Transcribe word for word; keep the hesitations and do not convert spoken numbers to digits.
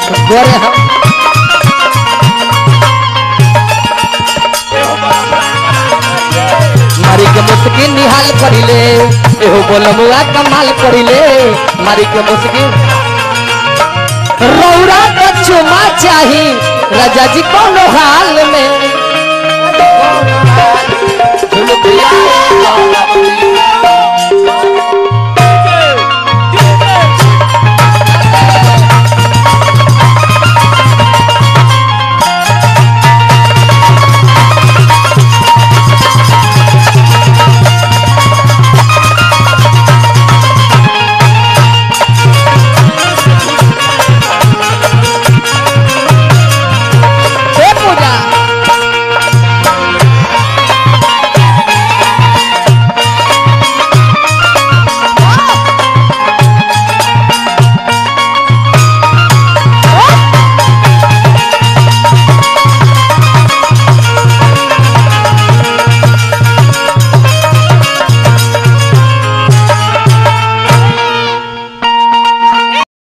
गोरे हम मारी के मुस्किन निहाल करिले एहो बोलमुआ कमाल करिले मारी के मुस्किन रौरा का चुमा चाही राजा जी कोनो हाल में